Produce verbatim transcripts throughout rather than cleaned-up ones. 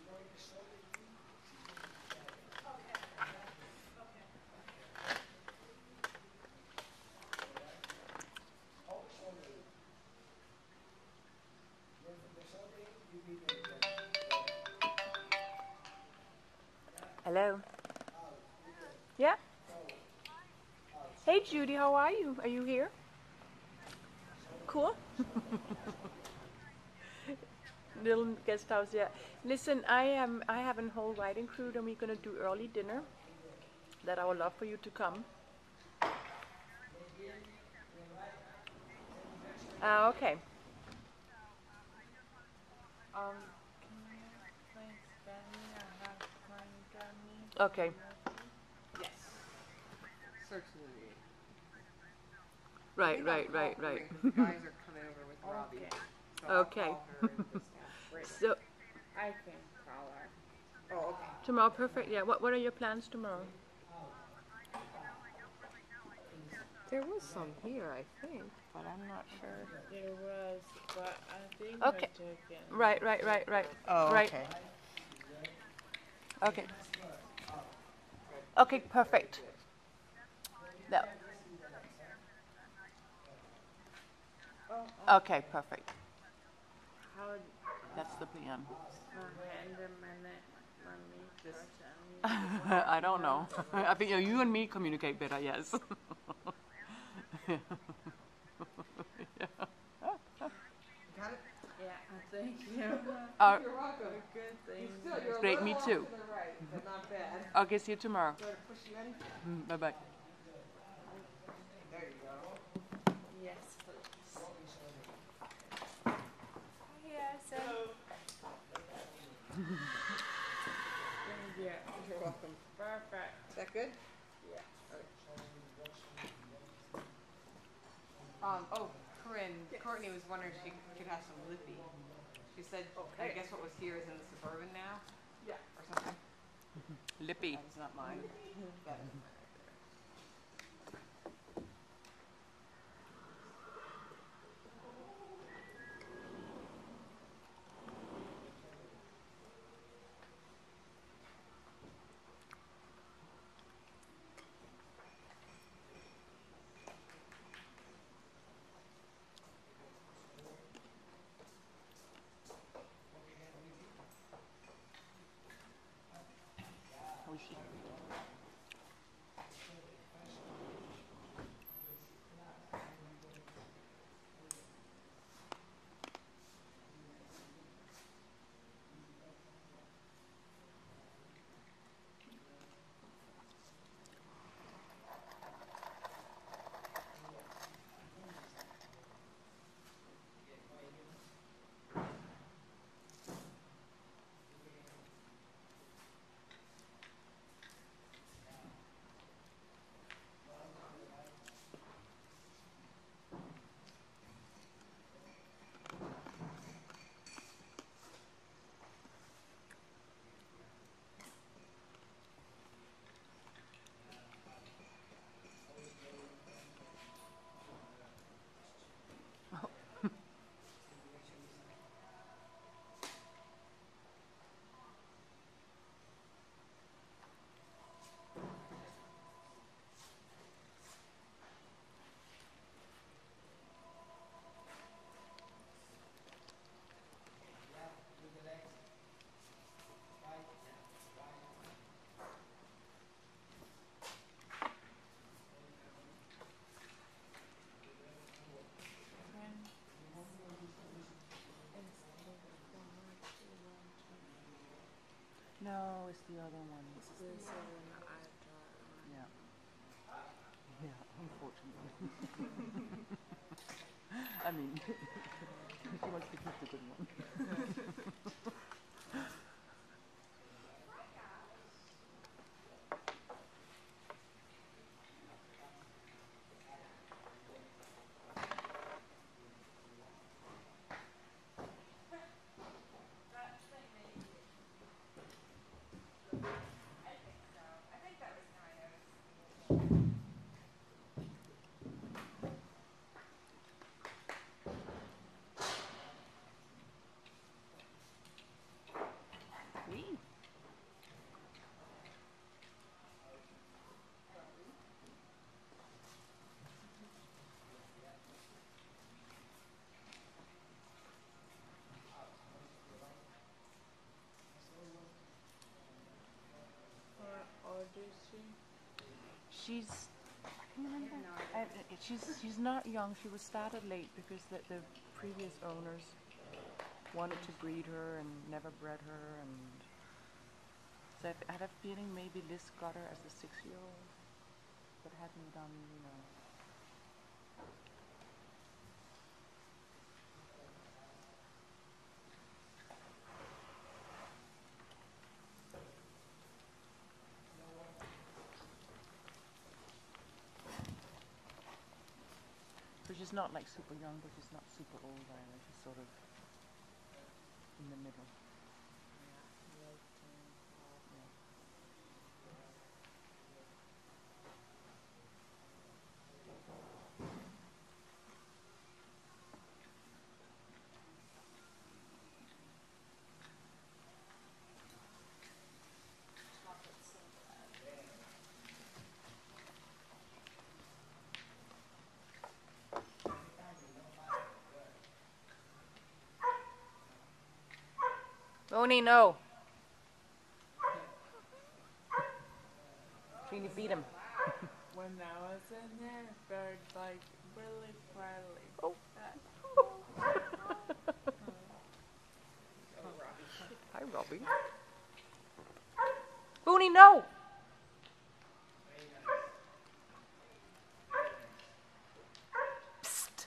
Hello. Yeah. Hey Judy, how are you? Are you here? Cool. Little guest house, yeah. Listen, I am. I have a whole writing crew, and we're gonna do early dinner. That I would love for you to come. Ah, okay. Um, Okay. yes. Certainly. I Right, think I'll right, call right, right. Corinne 'cause the guys are coming over with Robbie. Okay. So I'll Okay. call her and just ask. Great. So I can call her. Oh, okay. tomorrow, perfect. Yeah. What What are your plans tomorrow? There was some here, I think, but I'm not sure. There was, but I think Okay. they're taken. Right, right, right, right. Oh, Right. okay. Okay. Okay, perfect. No. Oh, Okay, perfect. how uh, That's the plan. hand a minute, money, Just- I don't know. I think you, know, you and me communicate better. Yes. Yeah. Got it? Yeah, thank you. Uh, You're welcome. Good thing. Still, you're Great, a me little too. off to the right, but not bad. Okay, see you tomorrow. Do you want to push you in? Bye bye. There you go. Yes, please. Yes. Thank you. You're welcome. Perfect. Is that good? Yeah. Um, oh, Corinne, Courtney was wondering if she could have some lippy. She said, I guess what was here is in the Suburban now? Yeah. Or something? Lippy. That's not mine. That is mine. How is she? No, it's the other one. This is This the is one. an iPod. Yeah. Yeah, unfortunately. I mean, she wants to keep the good one. is she? She's. I can remember. I, I- she's she's not young. She was started late because the, the previous owners wanted to breed her and never bred her, and so I, I had a feeling maybe Liz got her as a six-year-old, but hadn't done, you know. So she's not like super young, but she's not super old either. She's sort of in the middle. Yeah, late teen. Yeah. Oni, no. Trini, beat him. When I was in there, they're like really friendly. Oh. Hi, Robbie. Booney, no. Psst.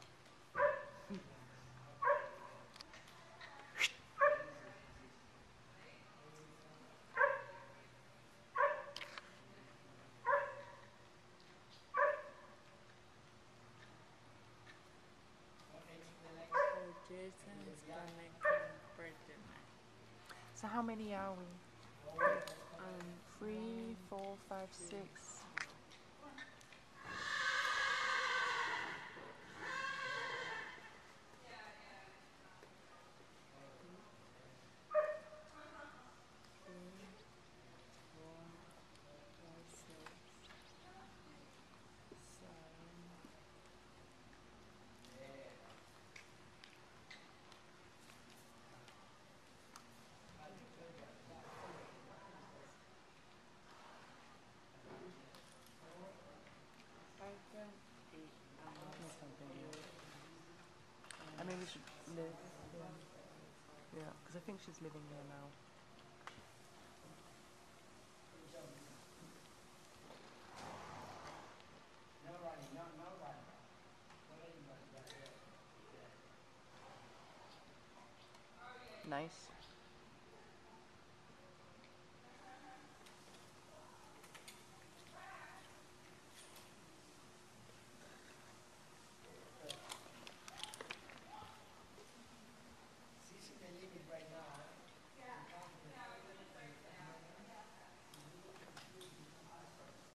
So Jason is gonna come for dinner. So how many are we? Um, Three, four, five, six. three, four, five, six, seven. I can eat um, There's something eight. else. I mean, we should live. Yeah, because I think she's living there now.